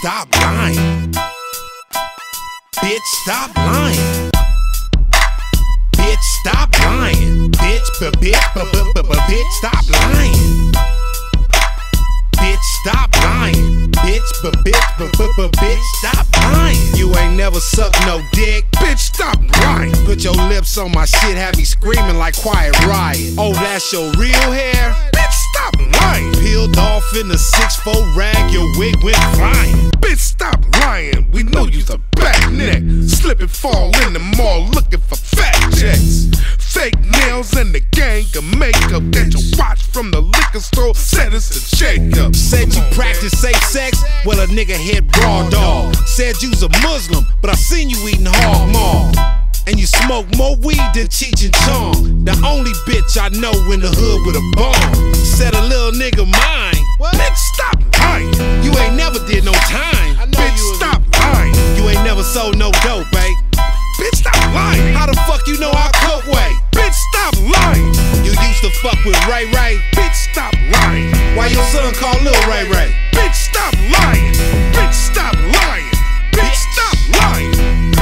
stop lying. Bitch, stop lying. Bitch, stop lying. Bitch, bitch, stop lying. Bitch, stop lying. Bitch, bitch, stop lying. You ain't never sucked no dick. Bitch, stop lying. Put your lips on my shit, have me screaming like Quiet Riot. Oh, that's your real hair? Bitch, stop lying. Peeled off in a 6'4" rag, your wig went flying. Bitch, stop lying. We know you's a back neck. Slip and fall in the mall looking for fat checks. Fake nails and the gang of makeup that you watch from the liquor store said it's a shake-up. Said you practice safe sex? Well, a nigga hit raw dog. Said you's a Muslim, but I seen you eating hog maw. And you smoke more weed than Cheech and Chong. The only bitch I know in the hood with a bomb. Said a little nigga mine. Bitch, stop lying. You ain't never did no time. Bitch, stop lying. You ain't never sold no dope, babe. Bitch, stop lying. How the fuck you know I coke way? Bitch, stop lying. You used to fuck with Ray Ray. Bitch, stop lying. Why your son called Lil Ray Ray? Bitch, stop lying. Bitch, stop lying. Bitch, stop lying.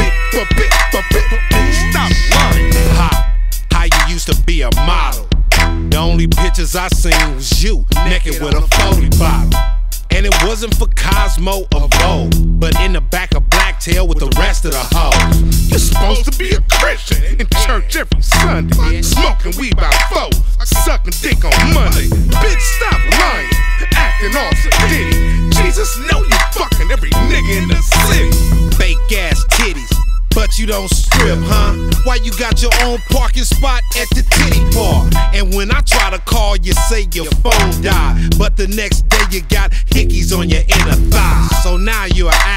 Bitch, stop lying. How you used to be a model. The only pictures I seen was you naked with a 40 bottle. And it wasn't for Cosmo or Vogue, but in the back of Blacktail with the rest of the hoes. You're supposed to be a Christian in church every Sunday, smoking weed by 4, sucking dick on Monday. Bitch, stop lying, acting all sedity. Jesus know you fucking every nigga in the city. Fake ass titties, but you don't strip, huh? Why you got your own parking spot at the titty bar? And when I try to call, you say your phone died, but the next day you got hickeys on your inner thigh. So now you're an